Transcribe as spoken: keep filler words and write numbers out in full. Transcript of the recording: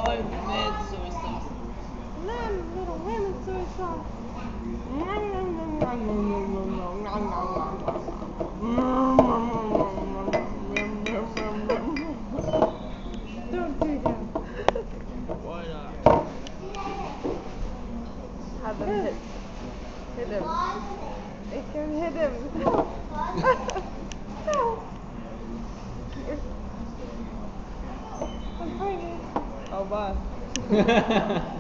boy made soy sauce. Not little women soy sauce. Don't do that. Why not? Have them hit, hit him. Make him hit him. I'm pregnant. Oh, bye.